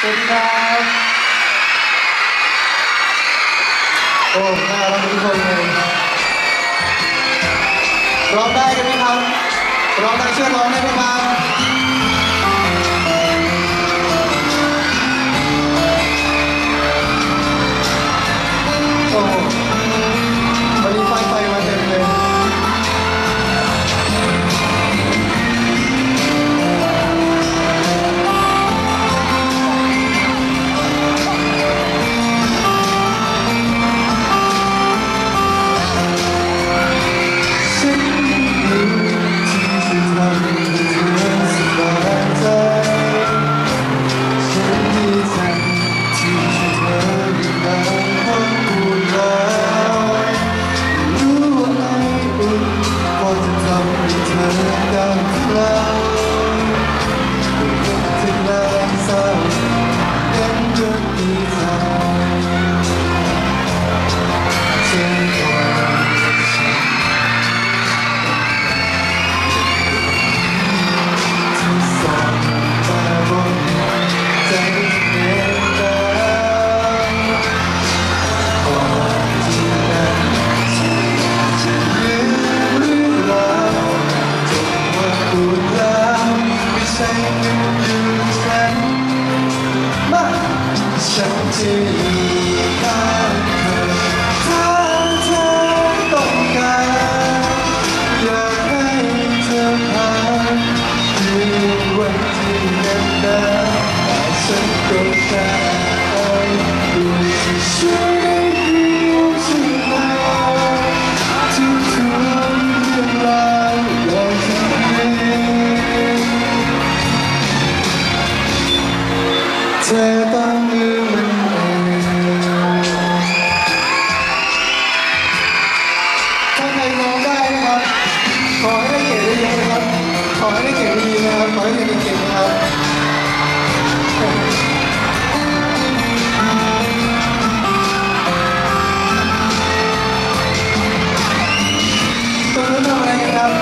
สวัสดีครับโอ้น่ารักทุกคนเลยร้องได้กันไหมครับร้องได้ช่วยร้องได้ไหมครับโอ้วันนี้ไฟมาเต็มเลยฉันจะอยู่ข้างเธอถ้าเธอต้องการอยากให้เธอผ่านคืนวันที่เหน็บหนาวแต่ฉันก็แค่ด้วยช่วยได้เพียงฉันทุกเรื่องราวอย่างฉันเธอต้องลืมมันเองถ้าใครร้องได้นะครับขอให้ได้เก่งได้เยอะนะครับขอให้ได้เก่งได้ดีนะครับขอให้ได้เก่งนะครับตรงนู้นทำอะไรกันครับ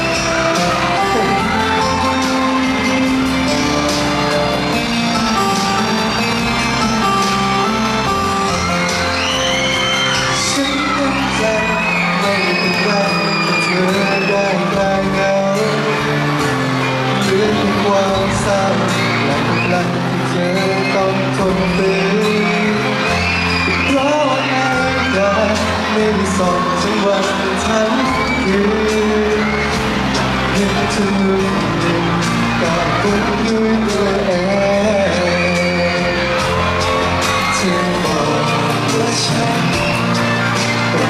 ความเศร้าและกำลังที่เธอต้องทนฝืนเพราะว่าอากาศไม่ได้ส่องทั้งวันทั้งคืนเห็นทุกสิ่งกับคุณด้วยตัวเองเธอบอกว่าฉันเป็น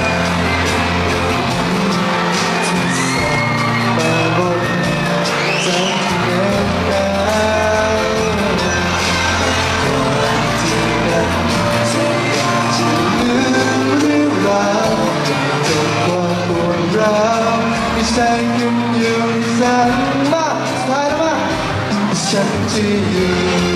ที่ส่องมาบนใจฉันยังอยู่แสนมากสุดท้ายแล้วมาฉันจะอยู่